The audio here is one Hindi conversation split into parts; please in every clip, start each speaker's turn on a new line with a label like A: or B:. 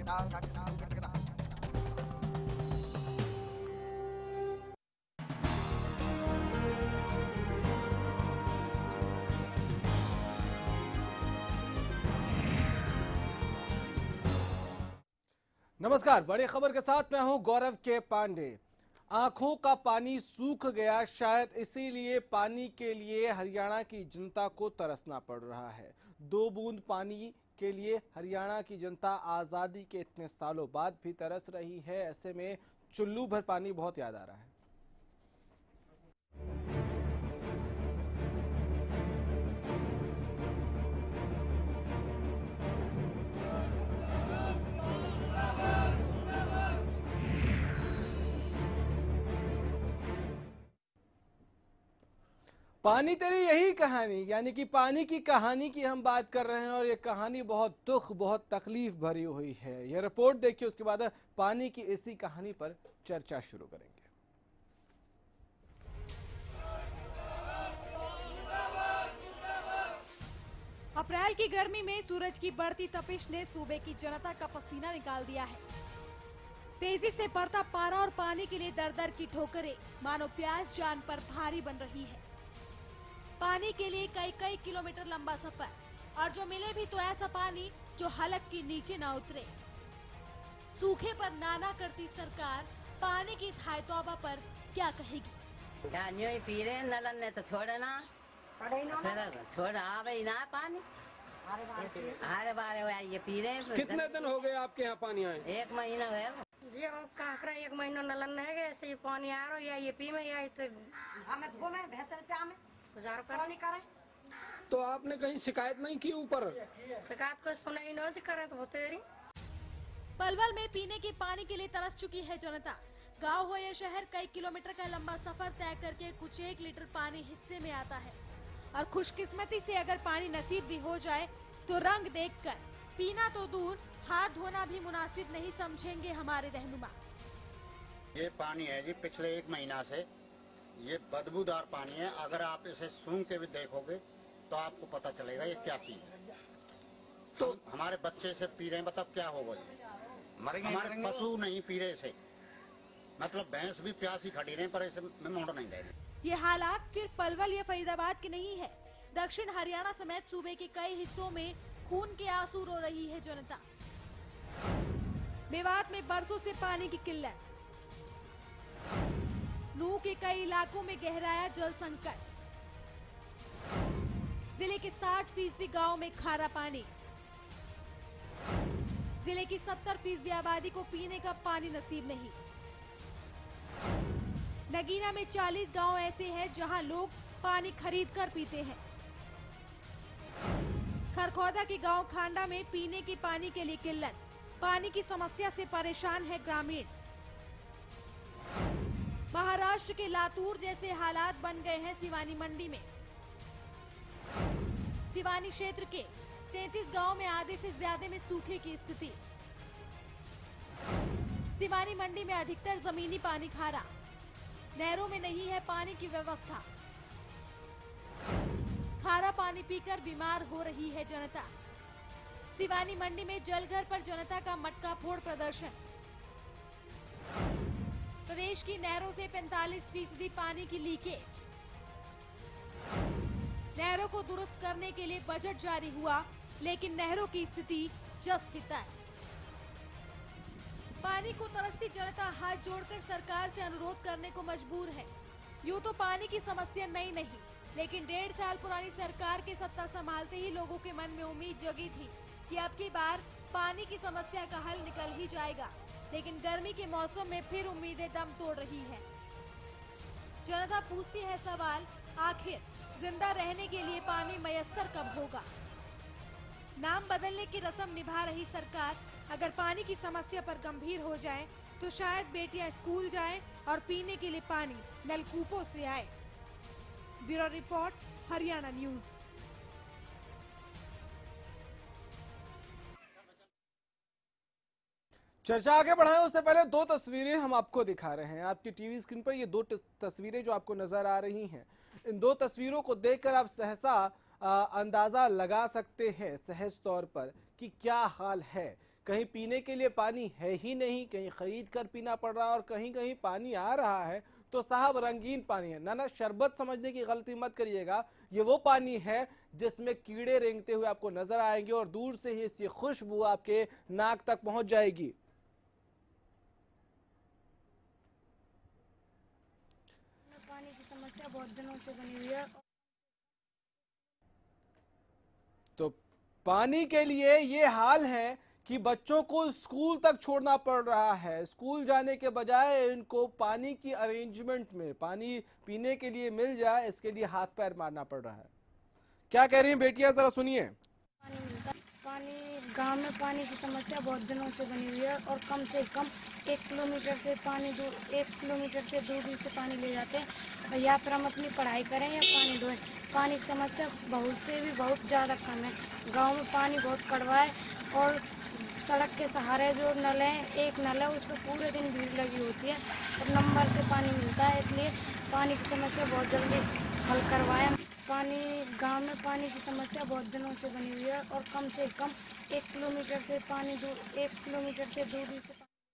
A: नमस्कार, बड़ी खबर के साथ मैं हूं गौरव के पांडे। आंखों का पानी सूख गया, शायद इसीलिए पानी के लिए हरियाणा की जनता को तरसना पड़ रहा है। 2 बूंद पानी के लिए हरियाणा की जनता आजादी के इतने सालों बाद भी तरस रही है। ऐसे में चुल्लू भर पानी बहुत याद आ रहा है। पानी तेरी यही कहानी, यानी कि पानी की कहानी की हम बात कर रहे हैं और ये कहानी बहुत दुख, बहुत तकलीफ भरी हुई है। ये रिपोर्ट देखिए, उसके बाद पानी की इसी कहानी पर चर्चा शुरू करेंगे।
B: अप्रैल की गर्मी में सूरज की बढ़ती तपिश ने सूबे की जनता का पसीना निकाल दिया है। तेजी से बढ़ता पारा और पानी के लिए दर दर की ठोकरें मानो प्यास जान पर भारी बन रही है। पानी के लिए कई कई किलोमीटर लंबा सफर, और जो मिले भी तो ऐसा पानी जो हलक के नीचे ना उतरे। सूखे पर नाना करती सरकार पानी की इस हायतौबा पर क्या कहेगी?
C: पी रहे नलन ने तो छोड़े ना, छोड़ा आवे ना पानी। अरे बारे ये पी रहे।
D: कितने दिन हो गए आपके यहाँ पानी आए?
C: 1 महीना है
E: जी। काकरा 1 महीना नलन है, ऐसे ही पानी आ रहा या ये पी में या हमें धो में भैंसल पे हमें गुजार नहीं करे।
D: तो आपने कहीं शिकायत नहीं की ऊपर?
E: शिकायत को सुनाई नहीं करे तो होते रही।
B: पलवल में पीने के पानी के लिए तरस चुकी है जनता। गांव हो या शहर, कई किलोमीटर का लंबा सफर तय करके कुछ 1 लीटर पानी हिस्से में आता है, और खुशकिस्मती से अगर पानी नसीब भी हो जाए तो रंग देखकर पीना तो दूर, हाथ धोना भी मुनासिब नहीं समझेंगे हमारे रहनुमा।
F: ये पानी है जी पिछले 1 महीना से, ये बदबूदार पानी है। अगर आप इसे सूंघ के भी देखोगे तो आपको पता चलेगा ये क्या चीज है। तो हमारे बच्चे से पी रहे हैं, बताओ क्या होगा ये? हमारे पशु नहीं पी रहे इसे, मतलब भैंस भी प्यासी खड़ी रहे पर इसे में मोड़ नहीं दे रहे।
B: ये हालात सिर्फ पलवल या फरीदाबाद के नहीं है। दक्षिण हरियाणा समेत सूबे के कई हिस्सों में खून के आंसू रो रही है जनता। मेवात में बरसों से पानी की किल्लत, नूह के कई इलाकों में गहराया जल संकट, जिले के 60% गांव में खारा पानी, जिले की 70% आबादी को पीने का पानी नसीब नहीं। नगीना में 40 गांव ऐसे हैं जहां लोग पानी खरीद कर पीते हैं। खरखौदा के गांव खांडा में पीने के पानी के लिए किल्लत, पानी की समस्या से परेशान है ग्रामीण। महाराष्ट्र के लातूर जैसे हालात बन गए हैं सिवानी मंडी में। सिवानी क्षेत्र के 33 गांव में आधे से ज्यादा में सूखे की स्थिति। सिवानी मंडी में अधिकतर जमीनी पानी खारा, नहरों में नहीं है पानी की व्यवस्था। खारा पानी पीकर बीमार हो रही है जनता। सिवानी मंडी में जलघर पर जनता का मटका फोड़ प्रदर्शन। प्रदेश की नहरों से 45% पानी की लीकेज। नहरों को दुरुस्त करने के लिए बजट जारी हुआ, लेकिन नहरों की स्थिति जस की तस। पानी को तरसती जनता हाथ जोड़कर सरकार से अनुरोध करने को मजबूर है। यूं तो पानी की समस्या नई नहीं, लेकिन 1.5 साल पुरानी सरकार के सत्ता संभालते ही लोगों के मन में उम्मीद जगी थी कि अब की बार पानी की समस्या का हल निकल ही जाएगा। लेकिन गर्मी के मौसम में फिर उम्मीदें दम तोड़ रही है। जनता पूछती है सवाल, आखिर जिंदा रहने के लिए पानी मयस्सर कब होगा? नाम बदलने की रस्म निभा रही सरकार अगर पानी की समस्या पर गंभीर हो जाए तो शायद बेटियां स्कूल जाएं और पीने के लिए पानी नलकूपों से आए। Bureau report, Haryana news.
A: चर्चा आगे बढ़ाएं उससे पहले 2 तस्वीरें हम आपको दिखा रहे हैं। आपकी टीवी स्क्रीन पर ये 2 तस्वीरें जो आपको नजर आ रही हैं, इन 2 तस्वीरों को देखकर आप सहसा अंदाजा लगा सकते हैं सहज तौर पर कि क्या हाल है। कहीं पीने के लिए पानी है ही नहीं, कहीं खरीद कर पीना पड़ रहा है, और कहीं कहीं पानी आ रहा है तो साहब रंगीन पानी है। ना शरबत समझने की गलती मत करिएगा, ये वो पानी है जिसमें कीड़े रेंगते हुए आपको नजर आएंगे और दूर से ही इसकी खुशबू आपके नाक तक पहुंच जाएगी।
E: पानी की समस्या बहुत दिनों से बनी हुई है।
A: तो पानी के लिए ये हाल है कि बच्चों को स्कूल तक छोड़ना पड़ रहा है। स्कूल जाने के बजाय इनको पानी की अरेंजमेंट में पानी पीने के लिए मिल जाए, इसके लिए हाथ पैर मारना पड़ रहा है। क्या कह रही हैं बेटियां, जरा सुनिए।
E: पानी गांव में पानी की समस्या बहुत दिनों से बनी हुई है और कम से कम 1 किलोमीटर से दूर से पानी ले जाते हैं, या फिर हम अपनी पढ़ाई करें या पानी ढोएं। पानी की समस्या बहुत ज़्यादा कम है। गांव में पानी बहुत कड़वा है और सड़क के सहारे जो नल है, एक नल है उस पर पूरे दिन भीड़ लगी होती है और नंबर से पानी मिलता है, इसलिए पानी की समस्या बहुत जल्दी हल करवाएं। गांव में पानी की समस्या बहुत दिनों से बनी हुई है और कम से कम 1 किलोमीटर से दूरी से।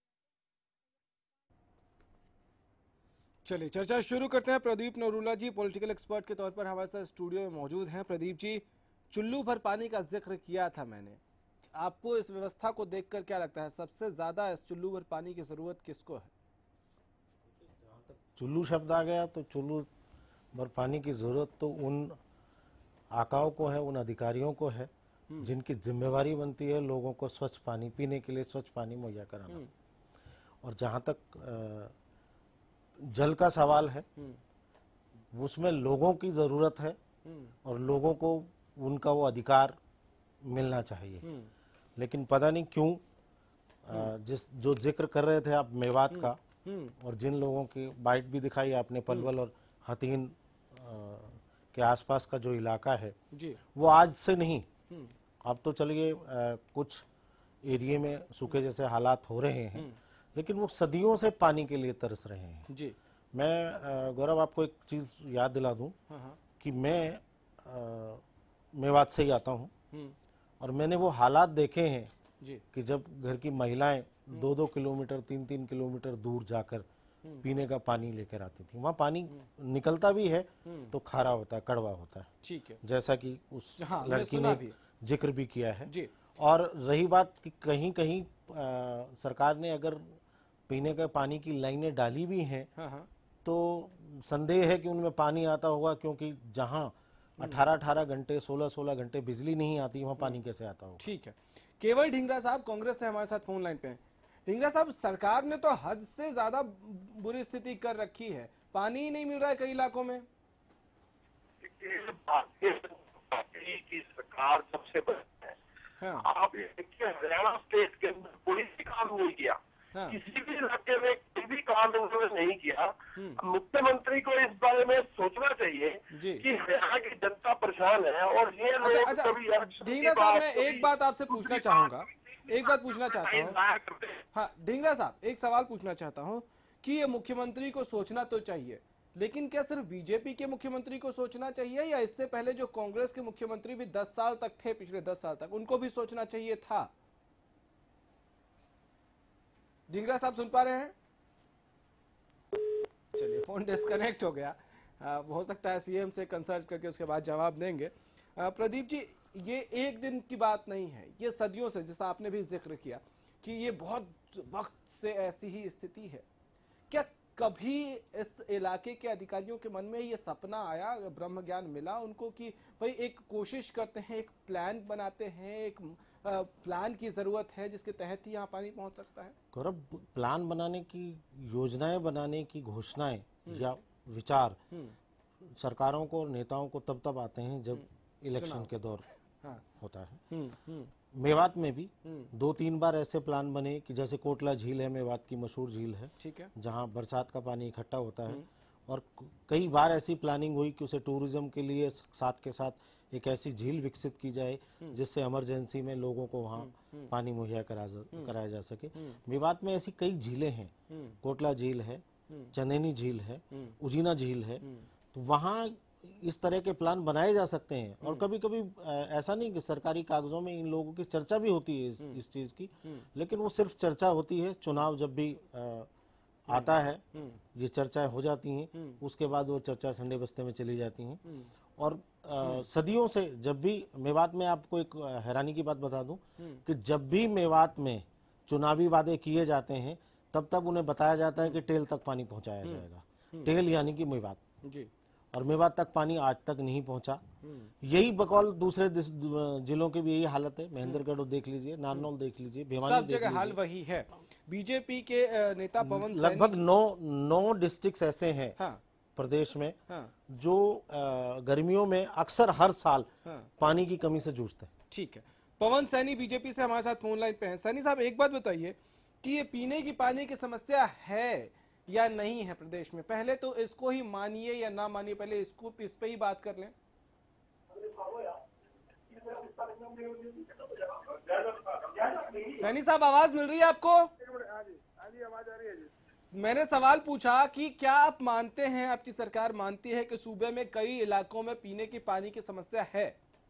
A: चलिए चर्चा शुरू करते हैं। प्रदीप नरूला जी पॉलिटिकल एक्सपर्ट के तौर पर हमारे साथ स्टूडियो में मौजूद हैं। प्रदीप जी, चुल्लू भर पानी का जिक्र किया था मैंने, आपको इस व्यवस्था को देखकर क्या लगता है, सबसे ज्यादा इस चुल्लू भर पानी की जरूरत किसको है?
G: चुल्लू शब्द आ गया तो चुल्लू भर पानी की जरूरत तो उन आकाओं को है, उन अधिकारियों को है जिनकी जिम्मेवारी बनती है लोगों को स्वच्छ पानी पीने के लिए स्वच्छ पानी मुहैया कराना। और जहाँ तक जल का सवाल है उसमें लोगों की जरूरत है और लोगों को उनका वो अधिकार मिलना चाहिए। लेकिन पता नहीं क्यों जो जिक्र कर रहे थे आप मेवात का, और जिन लोगों की बाइट भी दिखाई आपने पलवल और हथीन के आसपास का जो इलाका है
A: जी,
G: वो आज से नहीं, अब तो चलिए कुछ एरिया में सूखे जैसे हालात हो रहे हैं, लेकिन वो सदियों से पानी के लिए तरस रहे हैं
A: जी।
G: मैं गौरव आपको एक चीज याद दिला दूं कि मैं मेवात से ही आता हूं और मैंने वो हालात देखे हैं
A: जी,
G: कि जब घर की महिलाएं 2-2 किलोमीटर 3-3 किलोमीटर दूर जाकर पीने का पानी लेकर आती थी। वहाँ पानी निकलता भी है तो खारा होता है, कड़वा होता है,
A: ठीक है,
G: जैसा कि उस लड़की
A: सुना
G: ने
A: भी।
G: जिक्र भी किया है
A: जी।
G: और रही बात कि कहीं कहीं सरकार ने अगर पीने के पानी की लाइनें डाली भी हैं तो संदेह है कि उनमें पानी आता होगा, क्योंकि जहां 18-18 घंटे 16-16 घंटे बिजली नहीं आती वहां पानी कैसे आता होगा।
A: ठीक है। केवल ढींगरा साहब कांग्रेस से हमारे साथ फोन लाइन पे हैं। ढींगरा साहब, सरकार ने तो हद से ज्यादा बुरी स्थिति कर रखी है, पानी ही नहीं मिल रहा है कई इलाकों में।
H: भारतीय जनता पार्टी की सरकार सबसे बड़ी है।
A: हाँ।
H: आप ये देखिए, हरियाणा स्टेट के अंदर कोई भी काम नहीं किया।
A: हाँ।
H: किसी भी इलाके में कोई भी काम उन्होंने नहीं किया। मुख्यमंत्री को इस बारे में सोचना चाहिए कि हरियाणा की जनता परेशान है और ये
A: अच्छा, ढींगरा साहब, मैं एक बात आपसे पूछना चाहूंगा, एक बात पूछना चाहता हूँ। हाँ ढींगरा साहब, एक सवाल पूछना चाहता हूँ कि ये मुख्यमंत्री को सोचना तो चाहिए, लेकिन क्या सिर्फ बीजेपी के मुख्यमंत्री को सोचना चाहिए या इससे पहले जो कांग्रेस के मुख्यमंत्री भी 10 साल तक थे, पिछले 10 साल तक, उनको भी सोचना चाहिए था? ढींगरा साहब सुन पा रहे हैं? चलिए फोन डिस्कनेक्ट हो गया। हो सकता है सीएम से कंसल्ट करके उसके बाद जवाब देंगे। प्रदीप जी, ये एक दिन की बात नहीं है, ये सदियों से, जैसा आपने भी जिक्र किया कि ये बहुत वक्त से ऐसी ही स्थिति है। क्या कभी इस इलाके के अधिकारियों के मन में ये सपना आया, ब्रह्म ज्ञान मिला उनको कि भाई एक कोशिश करते हैं, एक प्लान बनाते हैं, एक प्लान की जरूरत है जिसके तहत ही यहाँ पानी पहुंच सकता है?
G: गौरव, प्लान बनाने की, योजनाएं बनाने की घोषणाएं या विचार सरकारों को और नेताओं को तब आते हैं जब इलेक्शन के दौर होता है। मेवात में भी 2-3 बार ऐसे प्लान बने कि जैसे कोटला झील है, मेवात की मशहूर झील है, ठीक है, जहां बरसात का पानी इकट्ठा होता है, और कई बार ऐसी प्लानिंग हुई कि उसे टूरिज्म के लिए साथ के साथ एक ऐसी झील विकसित की जाए जिससे इमरजेंसी में लोगों को वहां पानी मुहैया कराया जा सके। मेवात में ऐसी कई झीलें हैं, कोटला झील है, चंदेनी झील है, उजीना झील है, तो वहां इस तरह के प्लान बनाए जा सकते हैं। और कभी कभी ऐसा नहीं कि सरकारी कागजों में इन लोगों की चर्चा भी होती है इस चीज की, लेकिन वो सिर्फ चर्चा होती है। चुनाव जब भी आता है ये चर्चाएं हो जाती हैं, उसके बाद वो चर्चा ठंडे बस्ते में चली जाती हैं। और सदियों से जब भी मेवात में, आपको एक हैरानी की बात बता दूं कि जब भी मेवात में चुनावी वादे किए जाते हैं तब तब उन्हें बताया जाता है कि टेल तक पानी पहुंचाया जाएगा। टेल यानी कि मेवात जी, और मेवात तक पानी आज तक नहीं पहुंचा। यही बकौल दूसरे जिलों की भी यही हालत है। महेंद्रगढ़ देख लीजिए, नारनौल देख लीजिए, भिवानी
A: सब जगह हाल वही है। बीजेपी के नेता पवन
G: लगभग 9 डिस्ट्रिक्ट ऐसे हैं प्रदेश में जो गर्मियों में अक्सर हर साल पानी की कमी से जूझते हैं।
A: ठीक है, पवन सैनी बीजेपी से हमारे साथ फोन लाइन पे हैं। सैनी साहब, एक बात बताइए कि ये पीने की पानी की समस्या है या नहीं है प्रदेश में? पहले तो इसको ही मानिए या ना मानिए, पहले इसको इस पे ही बात कर लें। सैनी साहब, आवाज मिल रही है आपको?
I: आवाज आ रही है जी।
A: मैंने सवाल पूछा कि क्या आप मानते हैं, आपकी सरकार मानती है कि सूबे में कई इलाकों में पीने की पानी की समस्या है?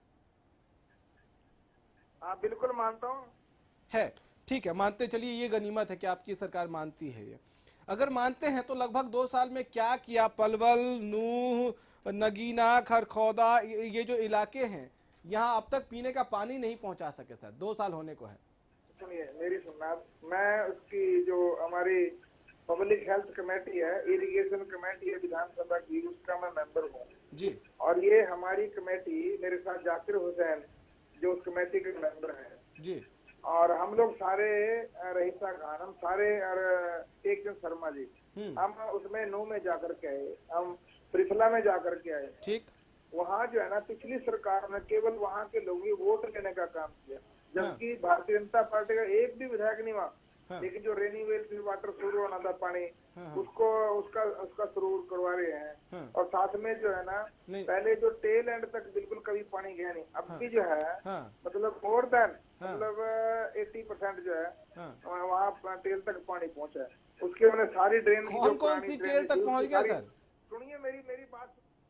I: हाँ, बिल्कुल मानता हूँ।
A: है, ठीक है, मानते चलिए, ये गनीमत है कि आपकी सरकार मानती है। ये अगर मानते हैं तो लगभग 2 साल में क्या किया? पलवल, नूह, नगीना, खरखौदा, ये जो इलाके हैं यहाँ अब तक पीने का पानी नहीं पहुंचा सके सर, 2 साल होने को है।
I: सुनिए मेरी सुनना, मैं उसकी जो हमारी पब्लिक हेल्थ कमेटी है, इरिगेशन कमेटी है विधानसभा की, उसका मैं मेंबर हूँ
A: जी।
I: और ये हमारी कमेटी, मेरे साथ जाकिर हुसैन जो उस कमेटी के मेंबर हैं
A: जी,
I: और हम लोग सारे, रहीसा खान, हम सारे, और एक जन शर्मा जी, हम उसमें नू में जाकर के आए, हम त्रिफला में जाकर के आए।
A: ठीक,
I: वहाँ जो है ना, पिछली सरकार ने केवल वहाँ के लोगों की वोट लेने का काम किया, जबकि भारतीय जनता पार्टी का एक भी विधायक नहीं वहाँ। लेकिन जो रेनीवेल वाटर शुरू होना था पानी, उसको उसका शुरू करवा रहे हैं। और साथ में जो है ना, पहले जो टेल एंड तक बिल्कुल कभी पानी गया नहीं, अब भी जो है मतलब मोर देन मतलब 80% जो है वहाँ टेल तक पानी पहुँचा है। उसके मैंने सारी ड्रेन,
A: कौन सी टेल तक पहुँच गया सर?
I: सुनिए मेरी बात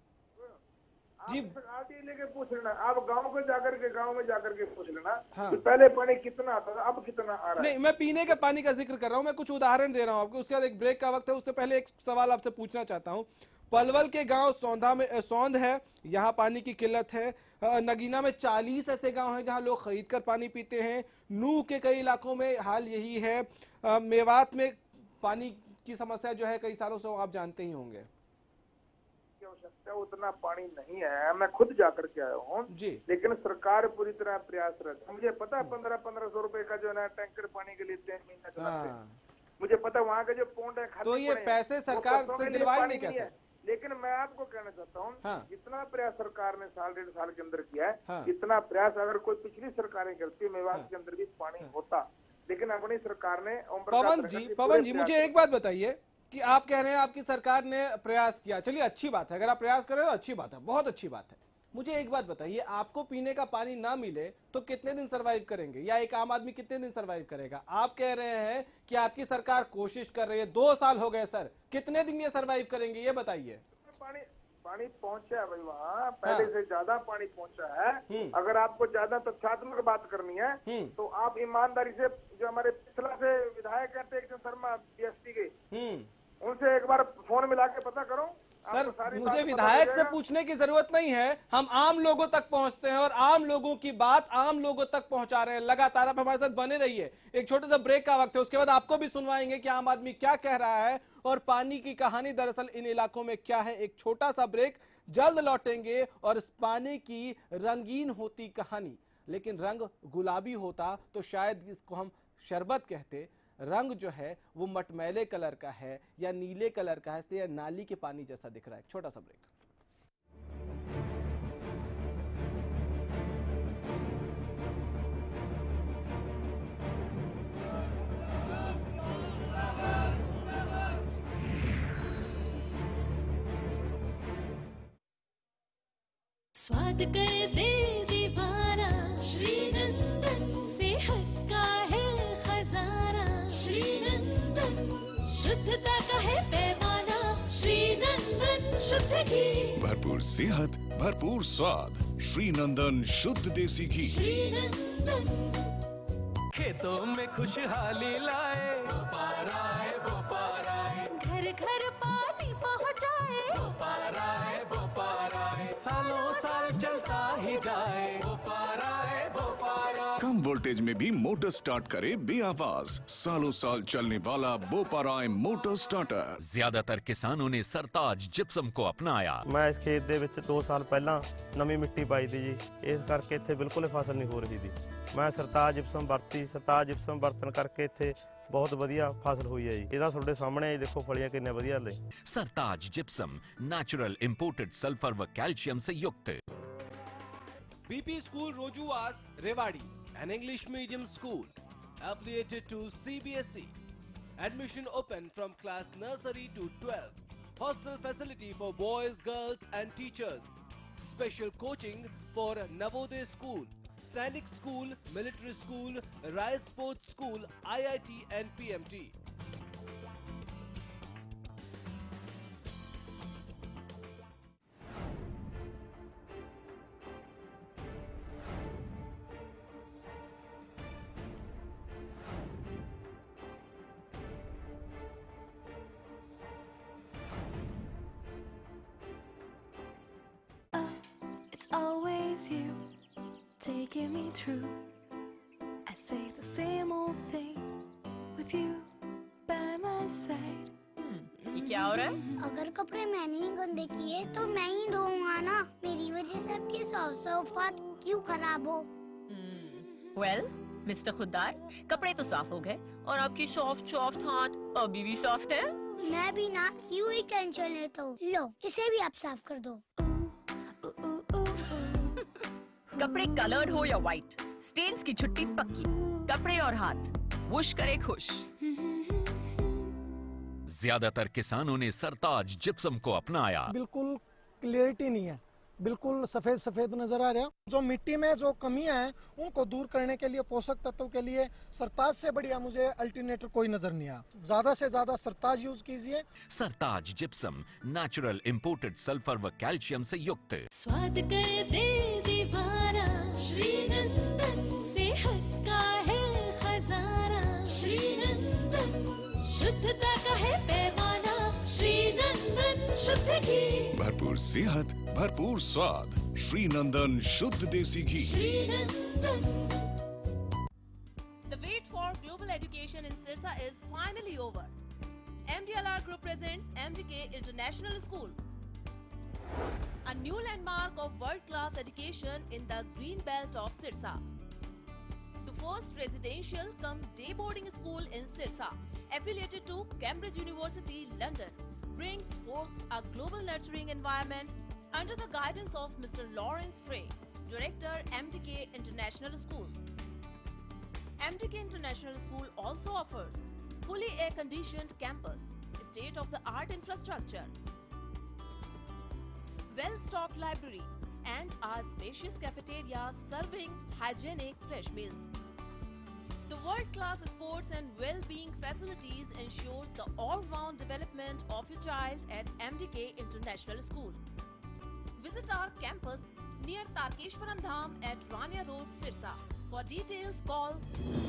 A: जी,
I: आप लेके पूछ लेना, आप गांव में जाकर के पूछ लेना
A: कि
I: पहले पानी कितना आता था, अब कितना आ रहा है।
A: नहीं, मैं पीने के पानी का जिक्र कर रहा हूँ, मैं कुछ उदाहरण दे रहा हूँ आपको, उसके बाद एक ब्रेक का वक्त है। उससे पहले एक सवाल आपसे पूछना चाहता हूँ। पलवल के गांव सौंध है, यहाँ पानी की किल्लत है। नगीना में 40 ऐसे गांव हैं जहाँ लोग खरीद कर पानी पीते हैं। नूह के कई इलाकों में हाल यही है। मेवात में पानी की समस्या जो है कई सालों से आप जानते ही होंगे।
I: आवश्यकता उतना पानी नहीं है, मैं खुद जाकर के आया हूँ जी, लेकिन सरकार पूरी तरह प्रयासरत है। मुझे पता है 1500 रुपए का जो है ना टैंकर पानी के लिए 3 महीना चलाते हैं। मुझे पता है वहाँ के जो पोंड है,
A: तो ये पैसे सरकार से दिलवाए नहीं कैसे?
I: लेकिन मैं आपको कहना चाहता हूँ, जितना प्रयास सरकार ने 1.5 साल के अंदर किया है, इतना प्रयास अगर कोई पिछली सरकारें करती, मेवात के अंदर भी पानी होता। लेकिन अपनी सरकार ने,
A: पवन जी मुझे एक बात बताइए कि आप कह रहे हैं आपकी सरकार ने प्रयास किया, चलिए अच्छी बात है, अगर आप प्रयास कर रहे हो अच्छी बात है, बहुत अच्छी बात है। मुझे एक बात बताइए, आपको पीने का पानी ना मिले तो कितने दिन सरवाइव करेंगे, या एक आम आदमी कितने दिन सरवाइव करेगा? आप कह रहे हैं कि आपकी सरकार कोशिश कर रही है, 2 साल हो गए सर, कितने दिन ये सरवाइव करेंगे ये बताइए।
I: पानी पहुंचा है भाई, वहाँ पहले से ज्यादा पानी पहुंचा है। अगर आपको ज्यादा तथ्यात्मक बात करनी है तो आप ईमानदारी से, जो हमारे पिछला से विधायक हैं एक शर्मा बीएसपी के, उनसे एक बार फोन मिला के पता करो।
A: सर मुझे विधायक से पूछने की जरूरत नहीं है, हम आम लोगों तक पहुंचते हैं और आम लोगों की बात आम लोगों तक पहुंचा रहे हैं। लगातार आप हमारे साथ बने रहिए, एक छोटे सा ब्रेक का वक्त है, उसके बाद आपको भी सुनवाएंगे कि आम आदमी क्या कह रहा है और पानी की कहानी दरअसल इन इलाकों में क्या है। एक छोटा सा ब्रेक, जल्द लौटेंगे और इस पानी की रंगीन होती कहानी, लेकिन रंग गुलाबी होता तो शायद इसको हम शरबत कहते। रंग जो है वो मटमैले कलर का है या नीले कलर का है, इसलिए नाली के पानी जैसा दिख रहा है। छोटा सा ब्रेक।
J: स्वाद कर दे दीवाना श्रीनंदन, सेहत का है खजाना श्रीनंदन, शुद्धता का है पैमाना श्रीनंदन, शुद्ध घी,
K: भरपूर सेहत, भरपूर स्वाद। श्रीनंदन शुद्ध देसी घी।
J: श्रीनंदन।
L: खेतों में खुशहाली लाए, भोपाल आए, भोपाल आए।
J: घर घर पानी पहुँचाए,
L: भोपाल आए, भोपाल आए। सालों साल चलता ही जाए, भोपाल आए, भोपाल आए।
K: कम वोल्टेज में भी मोटर स्टार्ट करे बेआवाज। सालों साल चलने वाला बोपाराय मोटर स्टार्टर।
M: ज्यादातर किसानों ने सरताज जिप्सम को अपनाया।
N: मैं इस खेत ਦੇ ਵਿੱਚ 2 ਸਾਲ ਪਹਿਲਾਂ ਨਵੀਂ ਮਿੱਟੀ ਪਾਈ ਦੀ ਜੀ, ਇਸ ਕਰਕੇ ਇੱਥੇ ਬਿਲਕੁਲ ਹੀ ਫਸਲ ਨਹੀਂ ਹੋ ਰਹੀ ਸੀ। ਮੈਂ ਸਰਤਾਜ ਜਿਪਸਮ ਵਰਤੀ, ਸਰਤਾਜ ਜਿਪਸਮ ਵਰਤਣ ਕਰਕੇ ਇੱਥੇ ਬਹੁਤ ਵਧੀਆ ਫਸਲ ਹੋਈ ਹੈ ਜੀ। ਇਹਦਾ ਤੁਹਾਡੇ ਸਾਹਮਣੇ ਹੀ ਦੇਖੋ ਫਲੀਆਂ ਕਿੰਨੇ ਵਧੀਆ ਨੇ।
M: Sartaj gypsum natural imported sulphur व कैल्शियम से युक्त।
A: BP School Rojuas, Rewari, an English medium school affiliated to CBSE. Admission open from class nursery to 12. Hostel facility for boys, girls and teachers. Special coaching for Navodaya School, Sainik School, Military School, Rice Sports School, IIT and PMT.
J: it's always you taking me through. I say the same old thing with you by my side.
O: ये क्या हो रहा है?
P: अगर कपड़े मैंने ही गंदे किए तो मैं ही धोऊंगा ना। मेरी वजह से आपकी सौफात क्यों खराब हो?
O: वेल, मिस्टर खुद्दार, कपड़े तो साफ हो गए और आपकी सॉफ्ट सॉफ्ट हाथ अभी भी सॉफ्ट है।
P: मैं भी ना यूं ही टेंशन लेता हूँ। लो, इसे भी आप साफ कर दो।
O: कपड़े कलर्ड हो या व्हाइट, स्टेन्स की छुट्टी पक्की। कपड़े और हाथ वुश करे खुश।
M: ज्यादातर किसानों ने सरताज जिप्सम को अपनाया।
Q: बिल्कुल क्लियरिटी नहीं है, बिल्कुल सफेद सफेद नजर आ रहा। जो मिट्टी में जो कमियां हैं उनको दूर करने के लिए, पोषक तत्वों के लिए सरताज से बढ़िया मुझे अल्टरनेटिव कोई नजर नहीं आया। ज्यादा से ज्यादा सरताज यूज कीजिए।
M: Sartaj gypsum natural imported sulphur व कैल्शियम से युक्त।
J: स्वाद कर दे दीवाना, श्रीनंदन सेहत का है खजाना। श्रीनंदन शुद्धता का है पैमाना। श्रीनंदन शुद्ध घी,
K: भरपूर सेहत, भरपूर स्वाद। श्रीनंदन शुद्ध देसी घी।
J: श्रीनंदन।
R: The wait for global education in Sirsa is finally over. MDLR Group presents MDK International School, a new landmark of world-class education in the green belt of Sirsa. The first residential cum day boarding school in Sirsa, affiliated to Cambridge University, London, brings forth a global nurturing environment under the guidance of Mr. Lawrence Frey, Director, MDK International School. MDK International School also offers fully air-conditioned campus, state-of-the-art infrastructure, well-stocked library, and a spacious cafeteria serving hygienic fresh meals. The world-class sports and well-being facilities ensures the all-round development of your child at MDK International School. Visit our campus near Tarkeshwaram Dham at Rania Road, Sirsa. For details, call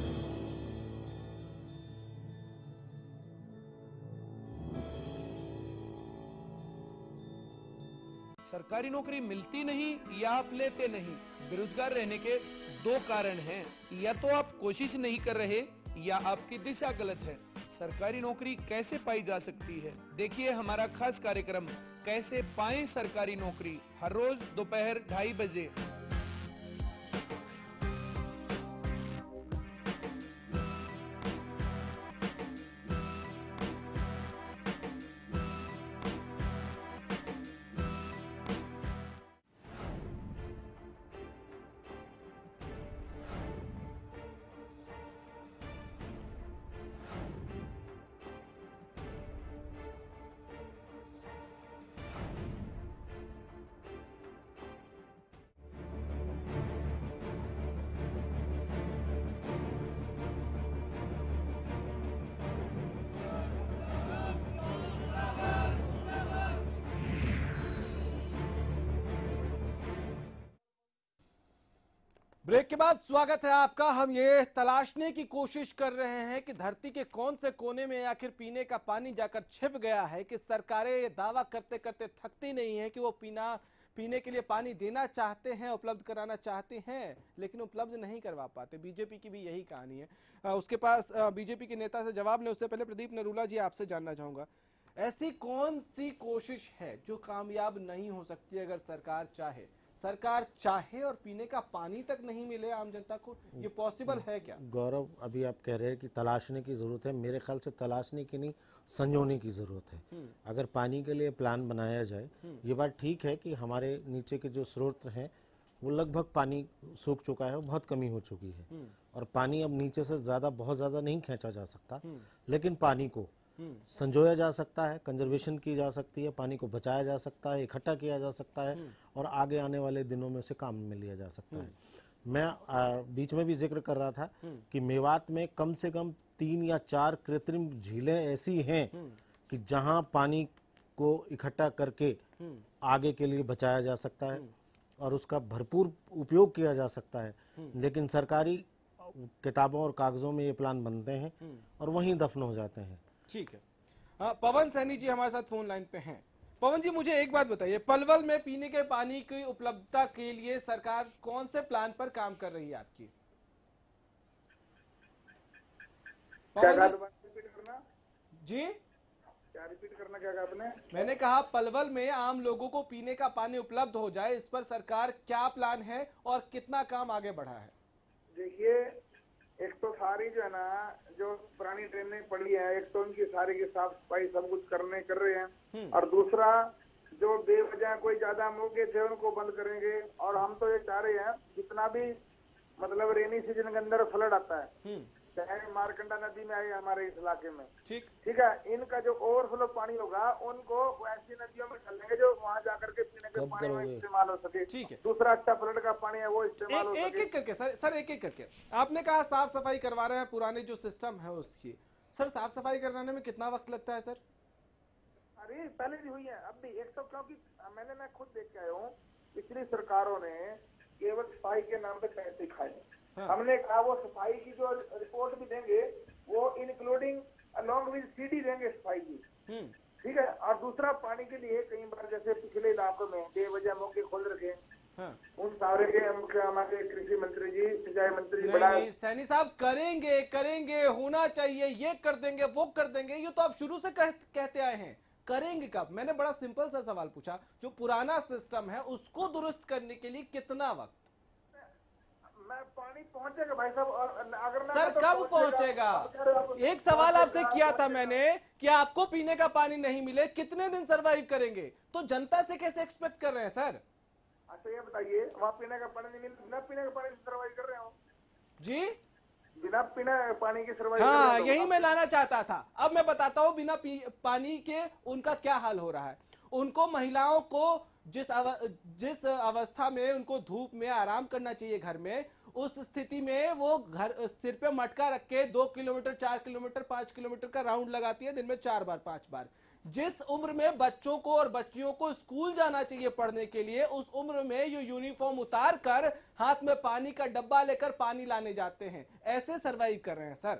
S: सरकारी नौकरी मिलती नहीं या आप लेते नहीं। बेरोजगार रहने के 2 कारण हैं, या तो आप कोशिश नहीं कर रहे या आपकी दिशा गलत है। सरकारी नौकरी कैसे पाई जा सकती है, देखिए हमारा खास कार्यक्रम कैसे पाएं सरकारी नौकरी, हर रोज दोपहर 2:30 बजे।
A: ब्रेक के बाद स्वागत है आपका। हम ये तलाशने की कोशिश कर रहे हैं कि धरती के कौन से कोने में आखिर पीने का पानी जाकर छिप गया है कि सरकारें ये दावा करते करते थकती नहीं है कि वो पीने के लिए पानी देना चाहते हैं, उपलब्ध कराना चाहते हैं, लेकिन उपलब्ध नहीं करवा पाते। बीजेपी की भी यही कहानी है। उसके पास बीजेपी के नेता से जवाब लें उससे पहले प्रदीप नरूला जी आपसे जानना चाहूंगा, ऐसी कौन सी कोशिश है जो कामयाब नहीं हो सकती अगर सरकार चाहे? सरकार चाहे और पीने का पानी तक नहीं मिले आम जनता को, ये पॉसिबल है क्या?
G: गौरव, अभी आप कह रहे हैं कि तलाशने की जरूरत है, मेरे ख्याल से तलाशने की नहीं, संजोने की जरूरत है। अगर पानी के लिए प्लान बनाया जाए, ये बात ठीक है कि हमारे नीचे के जो स्रोत हैं वो लगभग पानी सूख चुका है, बहुत कमी हो चुकी है और पानी अब नीचे से बहुत ज्यादा नहीं खींचा जा सकता, लेकिन पानी को संजोया जा सकता है, कंजर्वेशन की जा सकती है, पानी को बचाया जा सकता है, इकट्ठा किया जा सकता है और आगे आने वाले दिनों में उसे काम में लिया जा सकता है। मैं बीच में भी जिक्र कर रहा था कि मेवात में कम से कम 3 या 4 कृत्रिम झीलें ऐसी हैं कि जहां पानी को इकट्ठा करके आगे के लिए बचाया जा सकता है और उसका भरपूर उपयोग किया जा सकता है, लेकिन सरकारी किताबों और कागजों में ये प्लान बनते हैं और वहीं दफन हो जाते हैं।
A: ठीक है। पवन सैनी जी हमारे साथ फोन लाइन पे हैं। पवन जी, मुझे एक बात बताइए, पलवल में पीने के पानी की उपलब्धता के लिए सरकार कौन से प्लान पर काम कर रही है आपकी? जी
I: क्या रिपीट करना, क्या कहा आपने?
A: मैंने कहा पलवल में आम लोगों को पीने का पानी उपलब्ध हो जाए, इस पर सरकार क्या प्लान है और कितना काम आगे बढ़ा है?
I: देखिए, एक तो सारी जो है ना, जो पुरानी ट्रेनें पड़ी है, एक तो उनकी सारी की साफ सफाई सब कुछ कर रहे हैं और दूसरा जो बेवजह कोई ज्यादा मौके थे उनको बंद करेंगे। और हम तो ये चाह रहे हैं जितना भी मतलब रेनी सीजन के अंदर फ्लड आता है, चाहे मारकंडा नदी में आए हमारे इस इलाके में, ठीक है, इनका जो ओवरफ्लो पानी होगा उनको ऐसी नदियों में डालेंगे जो वहाँ जाकर के पीने के पानी में इस्तेमाल हो सके।
A: ठीक है।
I: दूसरा अच्छा फ्लड का पानी है वो इस्तेमाल हो सके।
A: एक करके सर एक एक करके आपने कहा साफ सफाई करवा रहे हैं, पुराने जो सिस्टम है उसकी, सर साफ सफाई करवाने में कितना वक्त लगता है सर?
I: अरे पहले भी हुई है, अब भी। एक तो क्योंकि मैं खुद देख के आया हूँ, पिछली सरकारों ने केवल सफाई के नाम पे पैसे खाए। हमने कहा वो सफाई की जो रिपोर्ट भी देंगे वो इंक्लूडिंग अलॉन्ग विद सीडी देंगे सफाई की, ठीक है। और दूसरा पानी के लिए कई बार जैसे पिछले इलाकों में बेवजह मौके खोल रखे, उन सारे के हमारे कृषि मंत्री जी, सिंचाई मंत्री बड़ा
A: सैनी साहब करेंगे होना चाहिए, ये कर देंगे वो कर देंगे, ये तो आप शुरू से कहते आए हैं, करेंगे कब? मैंने बड़ा सिंपल सा सवाल पूछा, जो पुराना सिस्टम है उसको दुरुस्त करने के लिए कितना वक्त?
I: मैं पानी पहुंचेगा भाई साहब, और अगर
A: सर तो कब पहुंचेगा? एक सवाल आपसे किया था मैंने कि आपको पीने का पानी नहीं मिले कितने दिन सरवाइव करेंगे, तो जनता से कैसे एक्सपेक्ट कर रहे हैं सर?
I: अच्छा ये बताइए, वहाँ पीने का पानी नहीं मिले, बिना पीने का पानी सरवाइव कर रहे हो
A: जी?
I: बिना पीने पानी की सरवाइव?
A: हाँ, यही मैं लाना चाहता था। अब मैं बताता हूँ बिना पानी के उनका क्या हाल हो रहा है। उनको, महिलाओं को जिस अवस्था में उनको धूप में आराम करना चाहिए घर में, उस स्थिति में वो घर सिर पे मटका रख के 2 किलोमीटर 4 किलोमीटर 5 किलोमीटर का राउंड लगाती है दिन में 4 बार 5 बार। जिस उम्र में बच्चों को और बच्चियों को स्कूल जाना चाहिए पढ़ने के लिए, उस उम्र में ये यूनिफॉर्म उतार कर हाथ में पानी का डब्बा लेकर पानी लाने जाते हैं, ऐसे सरवाइव कर रहे हैं सर।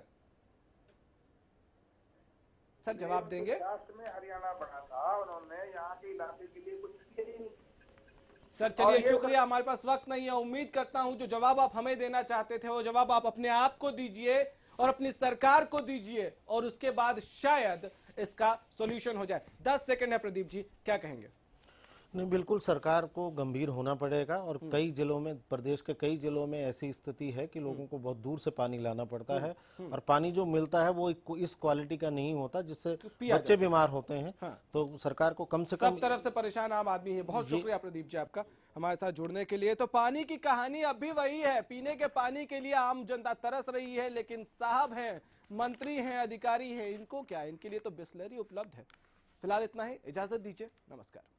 A: सर जवाब देंगे?
I: में हरियाणा बढ़ा था, उन्होंने यहाँ के इलाके के लिए कुछ किया ही नहीं।
A: सर चलिए शुक्रिया, हमारे पास वक्त नहीं है। उम्मीद करता हूं जो जवाब आप हमें देना चाहते थे वो जवाब आप अपने आप को दीजिए और अपनी सरकार को दीजिए और उसके बाद शायद इसका सॉल्यूशन हो जाए। 10 सेकंड है प्रदीप जी, क्या कहेंगे?
G: नहीं, बिल्कुल सरकार को गंभीर होना पड़ेगा और कई जिलों में, प्रदेश के कई जिलों में ऐसी स्थिति है कि लोगों को बहुत दूर से पानी लाना पड़ता है और पानी जो मिलता है वो इस क्वालिटी का नहीं होता जिससे बच्चे बीमार होते हैं। तो सरकार को कम से कम,
A: सब तरफ से परेशान आम आदमी है। बहुत शुक्रिया प्रदीप जी आपका हमारे साथ जुड़ने के लिए। तो पानी की कहानी अब भी वही है, पीने के पानी के लिए आम जनता तरस रही है, लेकिन साहब हैं, मंत्री हैं, अधिकारी हैं, इनको क्या, इनके लिए तो बिस्लरी उपलब्ध है। फिलहाल इतना ही, इजाजत दीजिए, नमस्कार।